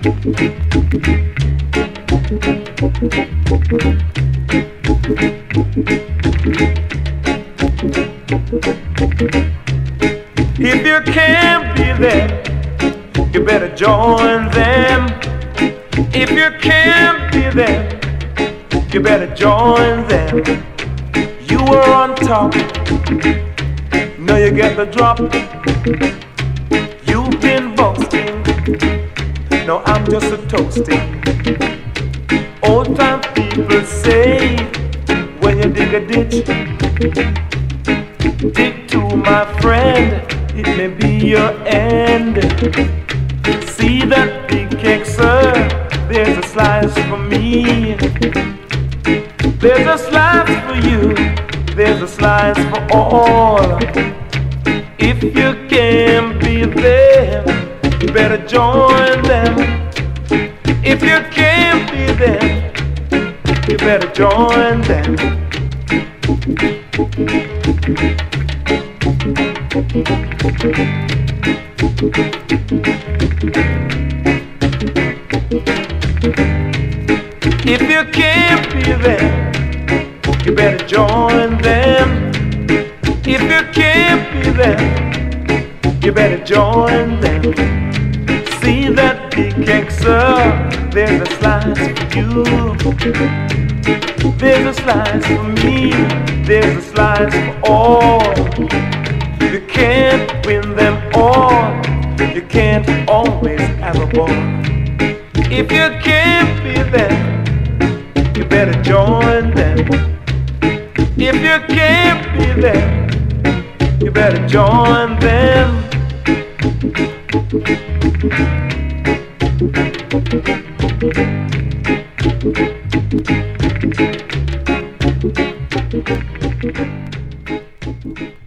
If you can't be there, you better join them. If you can't be there, you better join them. You were on top, now you get the drop. You've been boasting, no, I'm just a toasting. Old time people say, when you dig a ditch, dig to my friend, it may be your end. See that big cake, sir, there's a slice for me. There's a slice for you, there's a slice for all. If you can't be there, you better join them. If you can't be there, you better join them. If you can't be there, you better join them. If you can't be there, you better join them. See that big cake, sir, there's a slice for you. There's a slice for me, there's a slice for all. You can't win them all, you can't always have a ball. If you can't be there, you better join them. If you can't be there, you better join them. Thank you.